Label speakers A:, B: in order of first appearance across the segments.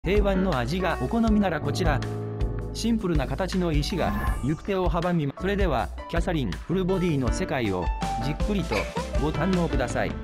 A: 定番の味がお好みならこちら。シンプルな形の石が行く手を阻みます。それではキャサリンフルボディの世界をじっくりとご堪能ください。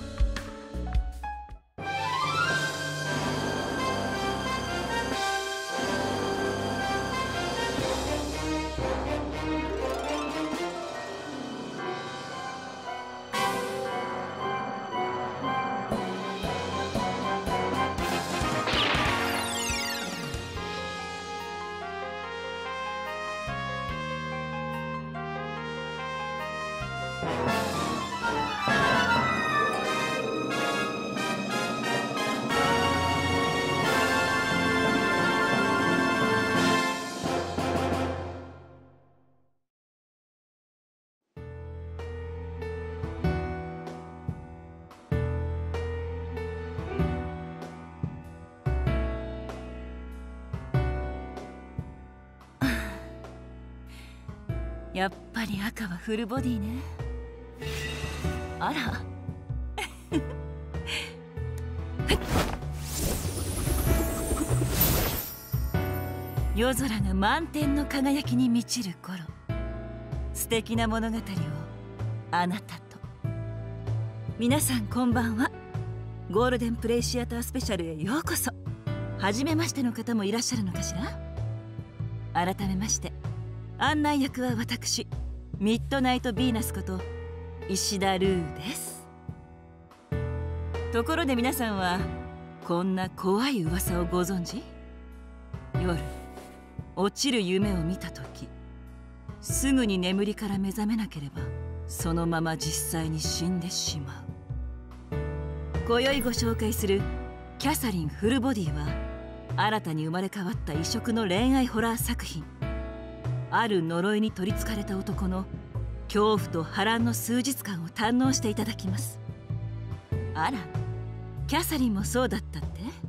B: やっぱり赤はフルボディね。あら夜空が満天の輝きに満ちる頃、素敵な物語をあなたと。皆さんこんばんは。ゴールデンプレイシアタースペシャルへようこそ。初めましての方もいらっしゃるのかしら。改めまして案内役は私、ミッドナイト・ヴィーナスこと石田ルーです。ところで皆さんはこんな怖い噂をご存知？夜落ちる夢を見た時、すぐに眠りから目覚めなければそのまま実際に死んでしまう。今宵ご紹介するキャサリンフルボディは新たに生まれ変わった異色の恋愛ホラー作品。ある呪いに取りつかれた男の恐怖と波乱の数日間を堪能していただきます。あら、キャサリンもそうだったって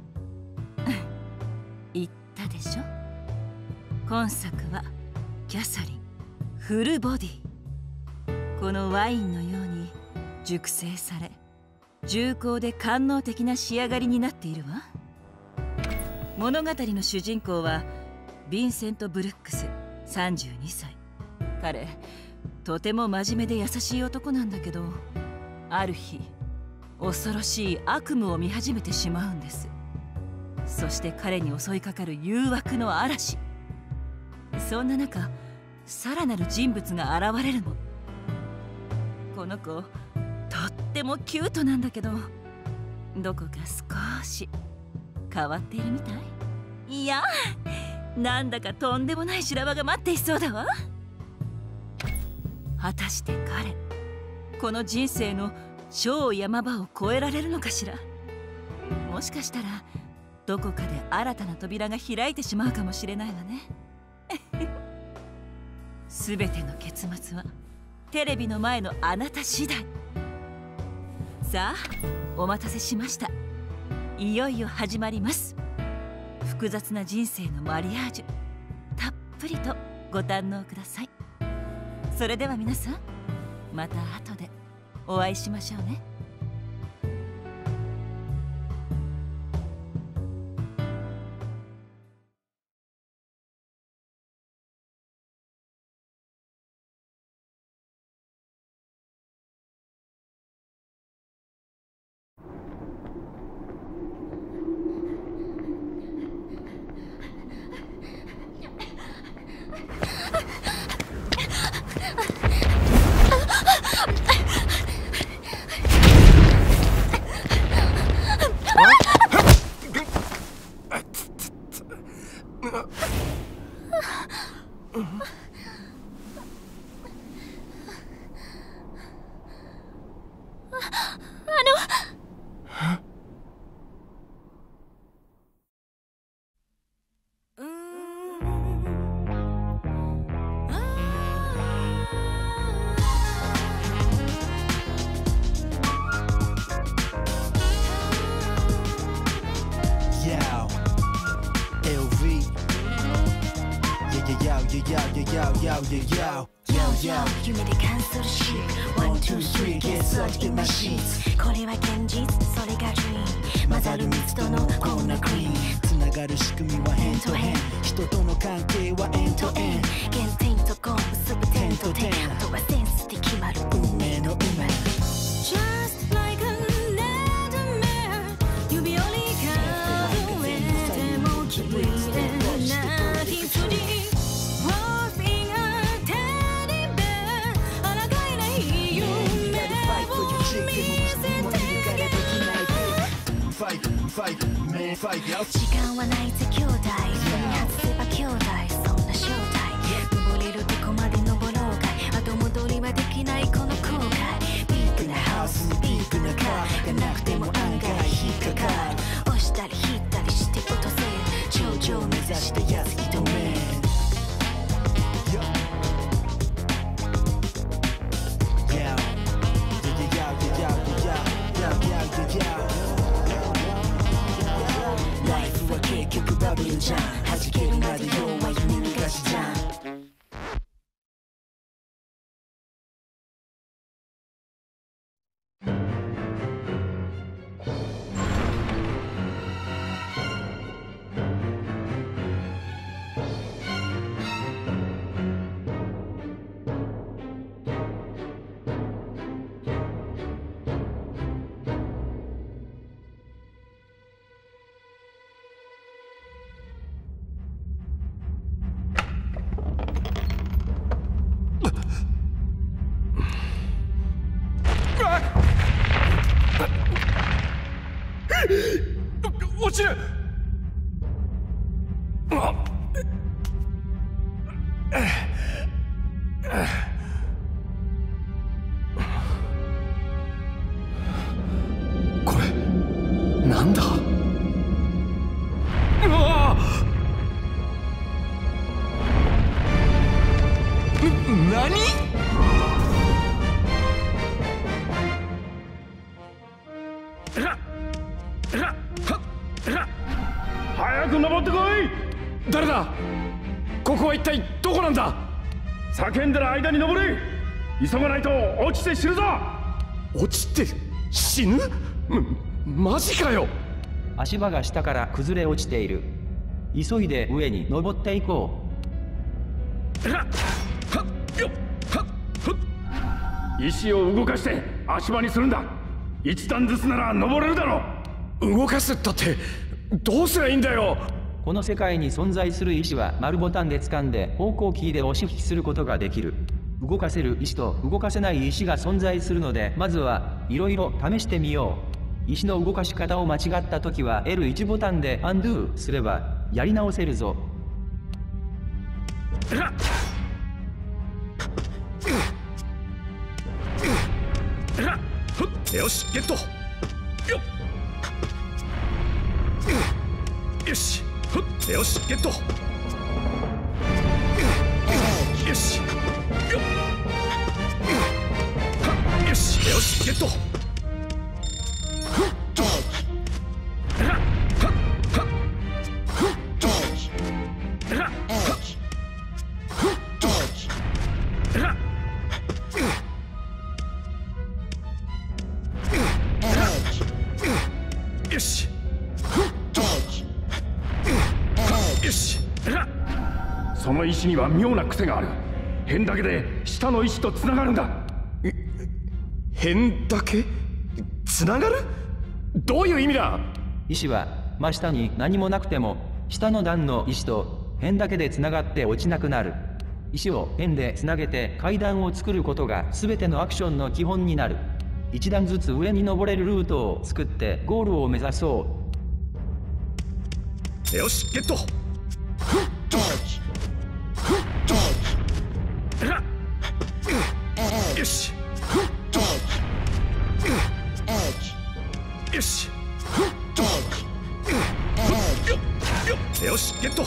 B: 言ったでしょ。今作はキャサリンフルボディ。このワインのように熟成され、重厚で官能的な仕上がりになっているわ。物語の主人公はヴィンセント・ブルックス32歳。彼とても真面目で優しい男なんだけど、ある日恐ろしい悪夢を見始めてしまうんです。そして彼に襲いかかる誘惑の嵐。そんな中、さらなる人物が現れるの。この子とってもキュートなんだけど、どこか少し変わっているみたい。いや、なんだかとんでもない修羅場が待っていそうだわ。果たして彼、この人生の超山場を越えられるのかしら。もしかしたらどこかで新たな扉が開いてしまうかもしれないわねすべての結末はテレビの前のあなた次第。さあ、お待たせしました。いよいよ始まります。複雑な人生のマリアージュ、たっぷりとご堪能ください。それでは皆さん、また後でお会いしましょうね。
C: Yo, 夢で感するし One, two, three, get such in my sheets これは現実、それが dream 混ざる密度のこんなクリーンつながる仕組みはヘンとヘン人との関係はエンとエン原点とゴン結ぶ点と点あとはセンスで決まる運命の運命 Just like a nightmare 指折り数えてもきれいな羊時間はないぜ兄弟外せば兄弟そんな正体登れるとこまで登ろうかい後戻りはできないこの後悔ビッグなハウスにビッグなカーがなくても案外引っかかる押したり引ったりして落とせ頂上を目指したやつ一目結局バブルじゃん弾けるまで要は夢逃がしじゃん
D: 落ちる。これなんだ。何？早く登ってこい。誰だ。ここは一体どこなんだ。叫んでる間に登れ。急がないと落ちて死ぬぞ。落ちて死ぬ？マジかよ。
A: 足場が下から崩れ落ちている。急いで上に登っていこ
D: う。石を動かして足場にするんだ。一段ずつなら登れるだろう。動かすったってどうすりゃいいんだよ。
A: この世界に存在する石は丸ボタンで掴んで方向キーで押し引きすることができる。動かせる石と動かせない石が存在するので、まずはいろいろ試してみよう。石の動かし方を間違った時は L1 ボタンでアンドゥすればやり直せるぞ。
D: よしゲット。よしよしゲット。よしよしよしゲット。よしよし。その石には妙な癖がある。辺だけで下の石とつながるんだ。辺だけつながる？どういう意味だ？
A: 石は真下に何もなくても下の段の石と辺だけでつながって落ちなくなる。石を辺でつなげて階段を作ることが全てのアクションの基本になる。一段ずつ上に登れるルートを作ってゴールを目指そう。
D: よしゲット。よしよしよしゲット。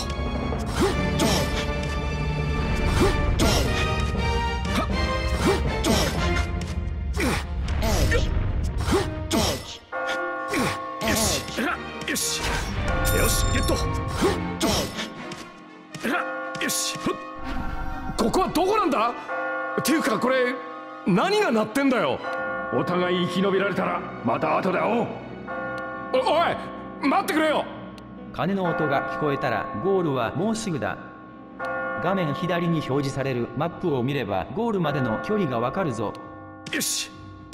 D: よしよしゲット。よよし。ここはどこなんだっていうかこれ何が鳴ってんだよ。お互い生き延びられたらまた後で会おう。おい待ってくれよ。
A: 鐘の音が聞こえたらゴールはもうすぐだ。画面左に表示されるマップを見ればゴールまでの距離がわかるぞ。
D: よし。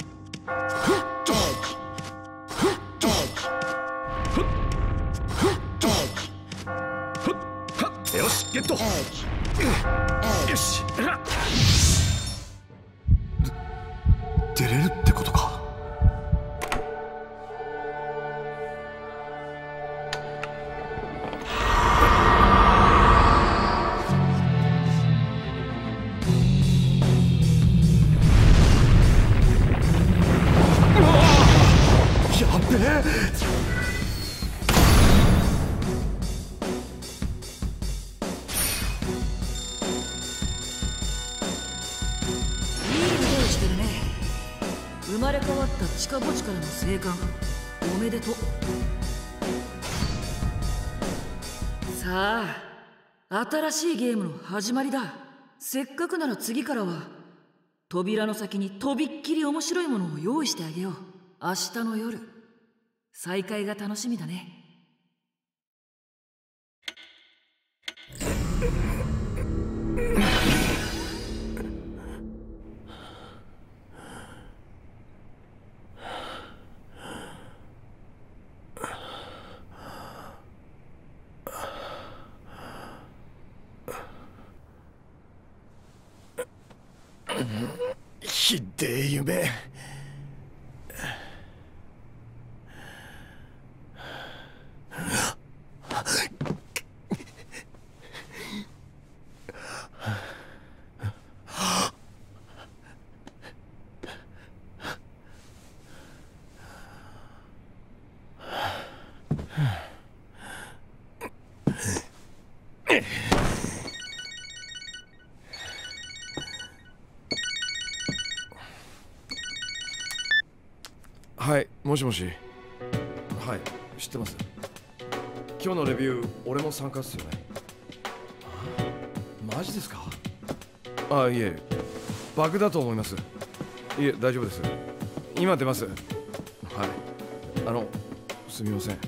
D: よしゲット。よし。出れるってことか。やべえ。
B: 生まれ変わった地下墓地からの生還おめでとう。さあ新しいゲームの始まりだ。せっかくなら次からは扉の先にとびっきり面白いものを用意してあげよう。明日の夜再会が楽しみだね。
D: ひでえ夢。はい、もしもし。はい、知ってます。今日のレビュー、俺も参加っすよね。マジですか？あ、いえ、バグだと思います。いえ、大丈夫です。今出ます。はい、すみません。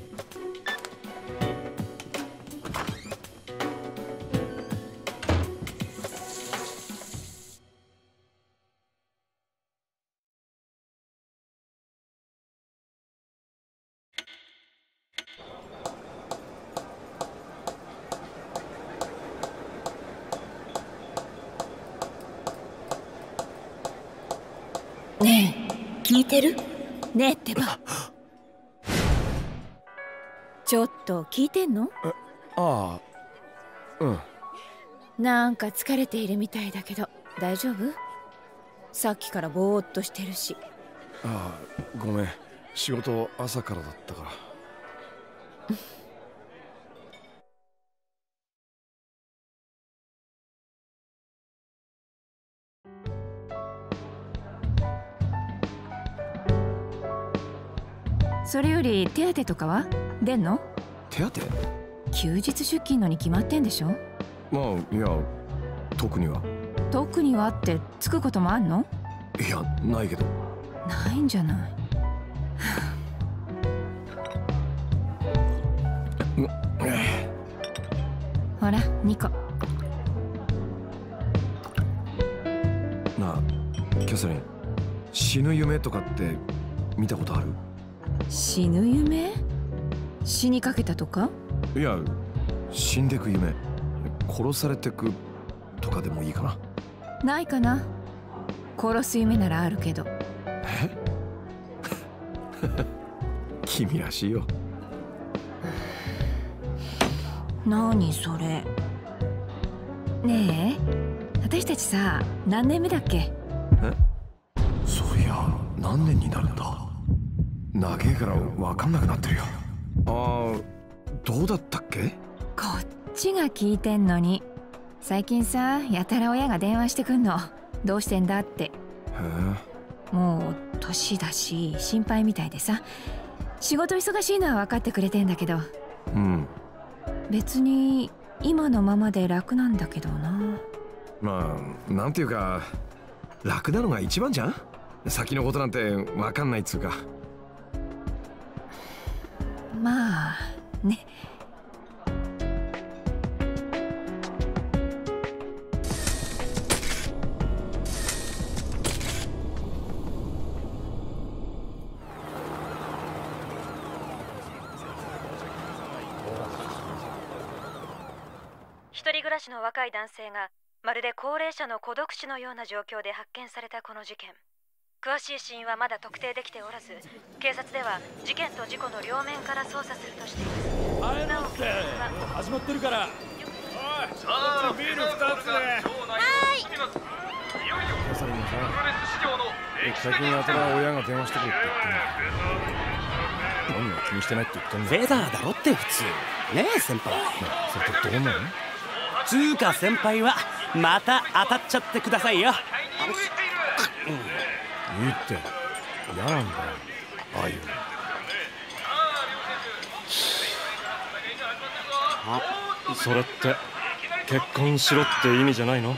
B: ねえ、聞いてる？ねえってば。
E: ちょっと聞いてんの？
D: ああ、うん。
E: なんか疲れているみたいだけど大丈夫？さっきからぼーっとしてるし。
D: ああ、ごめん。仕事朝からだったから。
E: それより手当とかは出んの？
D: 手当？
E: 休日出勤のに決まってんでしょ？
D: まあ、いや、特には。
E: 特にはってつくこともあんの？
D: いや、ないけど。
E: ないんじゃない。ほら、2個。
D: なあ、キャサリン、死ぬ夢とかって見たことある？
E: 死ぬ夢？死にかけたとか？
D: いや、死んでく夢。殺されてくとかでもいいかな。
E: ないかな。殺す夢ならあるけど。
D: え？君らしいよ。
E: 何それ。ねえ、私たちさ、何年目だっけ？
D: え？そういや、何年になるんだ。長えから分かんなくなってるよ。ああ、どうだったっけ？
E: こっちが聞いてんのに。最近さ、やたら親が電話してくんの。どうしてんだって。
D: へ
E: え。もう年だし心配みたいでさ。仕事忙しいのは分かってくれてんだけど。
D: うん。
E: 別に今のままで楽なんだけどな。
F: まあなんていうか楽なのが一番じゃん。先のことなんて分かんないっつうか。
E: まあね。
G: 一人暮らしの若い男性がまるで高齢者の孤独死のような状況で発見されたこの事件。詳しい死因はまだ特定できておらず、警察では事件と事故の両面から捜査するとしています。なお警察は
D: 始まってるから。おい、さあビール2つで。
F: キャサリンがさ、最近やたら親が電話してくるって言ってんの。何が気にしてないって言ってんの。
H: フェザーだろって普通ねえ先輩。
F: それってどうなの。
H: つうか先輩はまた当たっちゃってくださいよ。
F: いいって嫌なんだよああいう。
I: あ、それって結婚しろって意味じゃないの？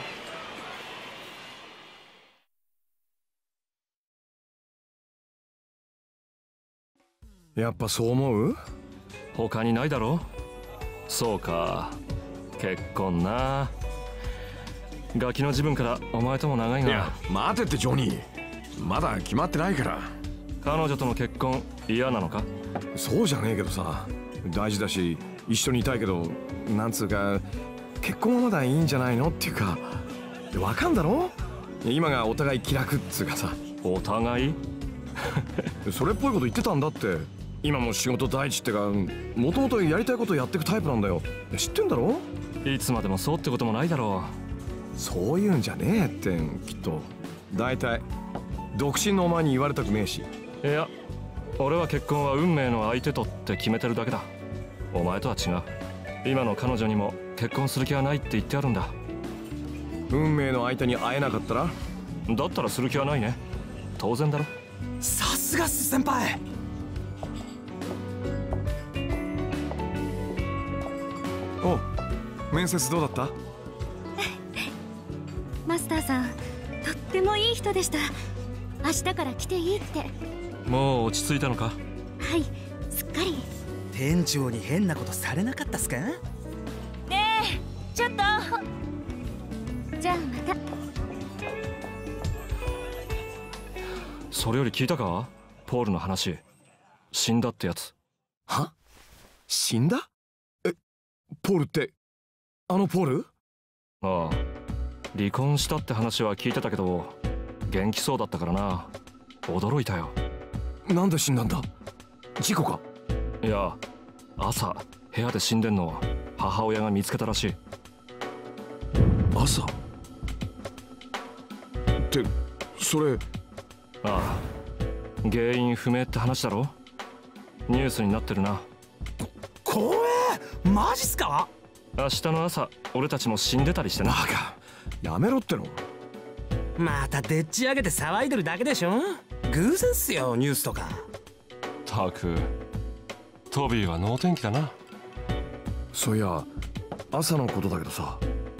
F: やっぱそう思う？
I: 他にないだろ。そうか、結婚な。ガキの自分からお前とも長いが。
F: いや待てってジョニー、まだ決まってないから。
I: 彼女との結婚嫌なのか？
F: そうじゃねえけどさ、大事だし一緒にいたいけど、なんつうか結婚はまだいいんじゃないのっていうか。わかんだろ、今がお互い気楽っつうかさ。
I: お互い
F: それっぽいこと言ってたんだって。今も仕事第一ってか、もともとやりたいことやってくタイプなんだよ。知ってんだろ。
I: いつまでもそうってこともないだろ
F: う。そういうんじゃねえってきっと。大体独身のお前に言われたくねえし。
I: いや、俺は結婚は運命の相手とって決めてるだけだ。お前とは違う。今の彼女にも結婚する気はないって言ってあるんだ。
F: 運命の相手に会えなかったら？
I: だったらする気はないね。当然だろ。
H: さすがっす先輩。
F: お、面接どうだった？
J: マスターさん、とってもいい人でした。明日から来ていいって。
I: もう落ち着いたのか？
J: はい、すっかり。
H: 店長に変なことされなかったっすか？
B: ねえ、ちょっと。
J: じゃあまた。
I: それより聞いたか？ポールの話。死んだってやつ。
F: は？死んだ？ポールってあのポール？
I: ああ、離婚したって話は聞いてたけど元気そうだったからな。驚いたよ。
F: なんで死んだんだ？事故か？
I: いや、朝部屋で死んでんのを母親が見つけたらしい。
F: 朝ってそれ。
I: ああ、原因不明って話だろ。ニュースになってるな。
H: 怖え、マジっすか？
I: 明日の朝俺たちも死んでたりしてな。
F: バカ、やめろっての。
H: またでっち上げて騒いでるだけでしょ。偶然っすよ、ニュースとか。
I: たく、トビーは能天気だな。
F: そういや朝のことだけどさ、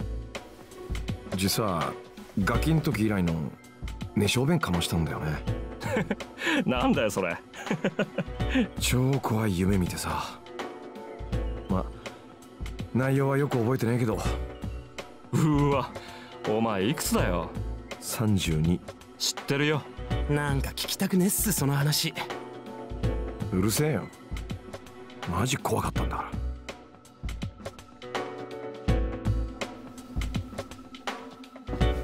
F: 実はガキん時以来の寝小便かましたんだよね。
I: なんだよそれ。
F: 超怖い夢見てさ。ま、内容はよく覚えてねえけど。
I: うわ、お前いくつだよ
F: ？32。
I: 知ってるよ。
H: なんか聞きたくねっすその話。
F: うるせえよ、マジ怖かったんだから。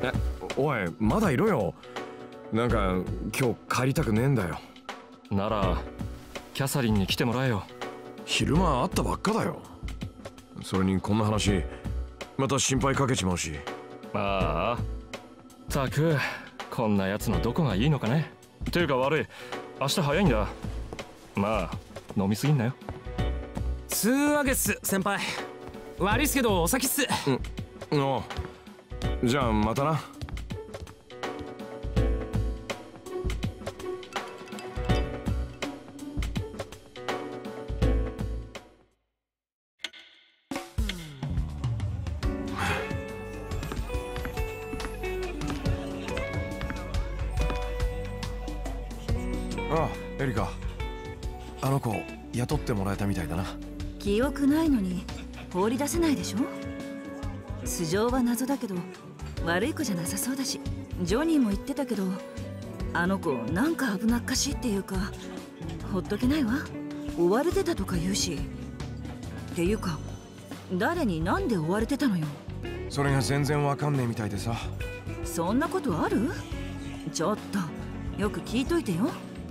F: おい、まだいろよ。なんか今日帰りたくねえんだよ。
I: ならキャサリンに来てもらえよ。
F: 昼間会ったばっかだよ。それにこんな話また心配かけちまうし。
I: ああ、たく、こんなやつのどこがいいのかね。ていうか悪い、明日早いんだ。まあ飲みすぎんなよ。
H: つうわけっす先輩。悪いっすけどお先っす。
F: うん、おう、じゃあまたな。 ああ、エリカ、あの子雇ってもらえたみたいだな。
B: 記憶ないのに放り出せないでしょ。素性は謎だけど悪い子じゃなさそうだし、ジョニーも言ってたけど、あの子なんか危なっかしいっていうか、ほっとけないわ。追われてたとか言うし。っていうか誰になんで追われてたのよ。
F: それが全然わかんねえみたいでさ。
B: そんなことある？ちょっとよく聞いといてよ。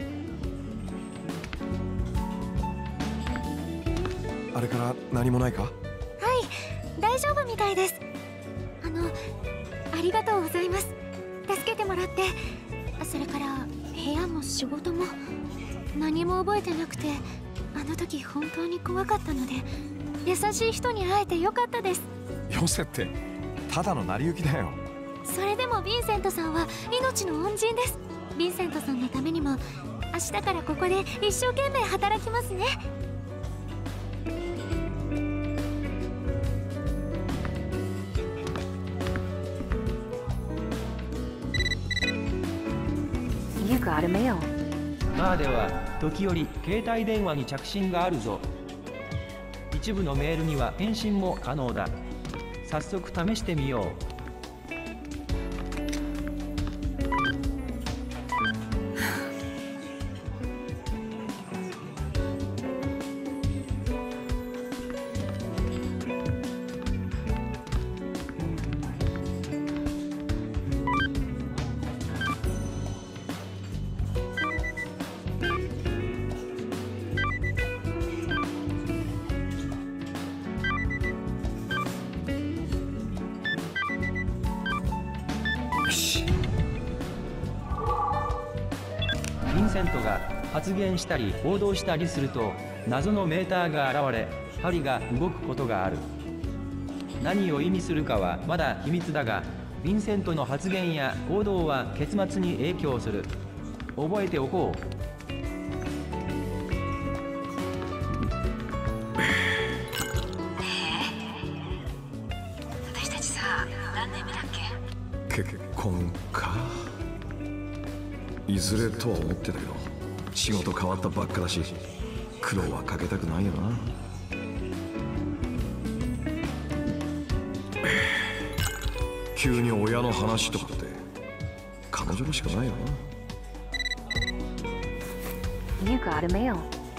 F: あれから何もないか？
J: はい、大丈夫みたいです。ありがとうございます。助けてもらって。それから部屋も仕事も何も覚えてなくて、あの時本当に怖かったので、優しい人に会えてよかったです。
F: よせってただの成り行きだよ。
J: それでもヴィンセントさんは命の恩人です。ヴィンセントさんのためにも明日からここで一生懸命働きますね。
A: バーでは時折携帯電話に着信があるぞ。一部のメールには返信も可能だ。早速試してみよう。ヴィンセントが発言したり行動したりすると謎のメーターが現れ、針が動くことがある。何を意味するかはまだ秘密だが、ヴィンセントの発言や行動は結末に影響する。覚えておこう。
E: 私たちさ、何年目だっけ？
F: 結婚か。いずれとは思ってたけど、仕事変わったばっかだし苦労はかけたくないよな。急に親の話とかって彼女らしくないよな。
E: You got a mail.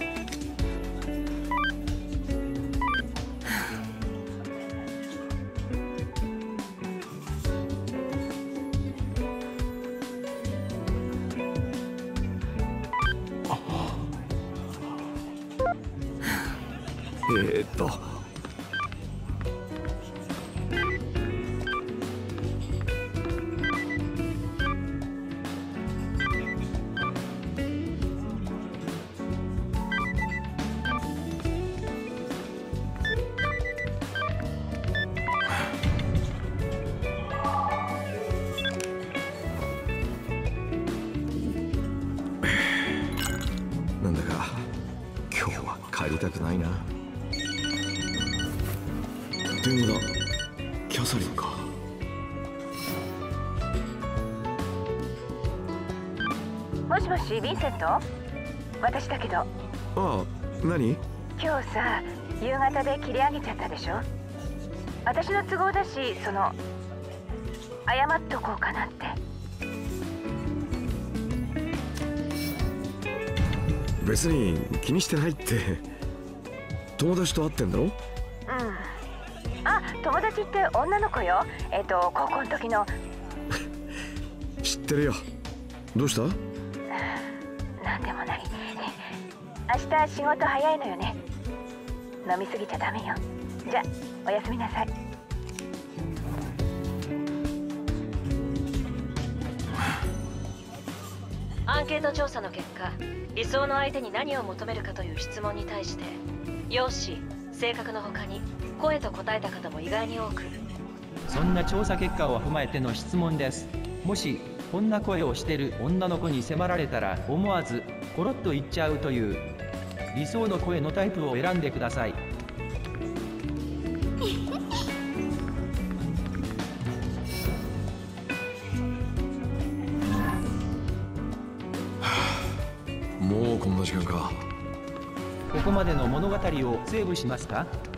F: なんだか今日は帰りたくないな。電話だ。キャサリンか。
E: もしもし、ヴィンセント？私だけど。
F: ああ、何？
E: 今日さ、夕方で切り上げちゃったでしょ。私の都合だし、謝っとこうかなって。
F: 別に気にしてないって。友達と会ってんだろ？うん。
E: あ、友達って女の子よ。高校の時の。
F: 知ってるよ。どうした？
E: なんでもない。明日仕事早いのよね。飲みすぎちゃダメよ。じゃあおやすみなさい。
G: アンケート調査の結果、理想の相手に何を求めるかという質問に対して、容姿、性格の他に声と答えた方も意外に多く。
A: そんな調査結果を踏まえての質問です。もしこんな声をしてる女の子に迫られたら思わずコロッと言っちゃうという理想の声のタイプを選んでください。
F: 時間か。
A: ここまでの物語をセーブしますか？